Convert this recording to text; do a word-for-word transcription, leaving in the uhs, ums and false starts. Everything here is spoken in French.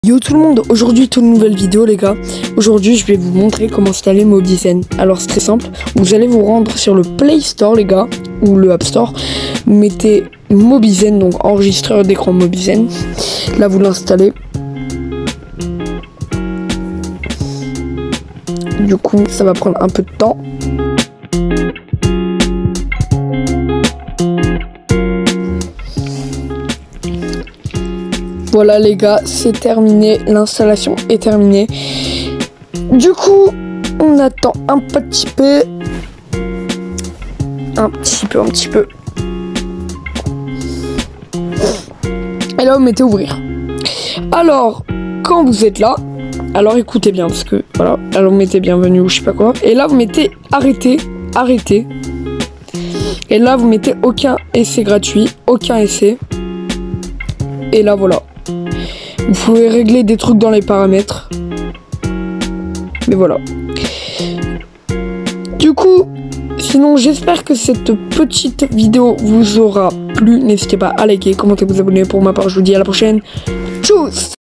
Yo tout le monde, aujourd'hui toute nouvelle vidéo les gars. Aujourd'hui je vais vous montrer comment installer Mobizen. Alors c'est très simple, vous allez vous rendre sur le Play Store les gars, ou le App Store. Vous mettez Mobizen, donc enregistreur d'écran Mobizen. Là vous l'installez. Du coup ça va prendre un peu de temps. Voilà les gars, c'est terminé, l'installation est terminée. Du coup, on attend un petit peu. Un petit peu, un petit peu. Et là, vous mettez ouvrir. Alors, quand vous êtes là, alors écoutez bien, parce que voilà, alors vous mettez bienvenue ou je sais pas quoi. Et là, vous mettez arrêter, arrêter. Et là, vous mettez aucun essai gratuit, aucun essai. Et là, voilà. Vous pouvez régler des trucs dans les paramètres. Mais voilà. Du coup, sinon j'espère que cette petite vidéo vous aura plu. N'hésitez pas à liker, commenter, vous abonner. Pour ma part, je vous dis à la prochaine. Tchuss!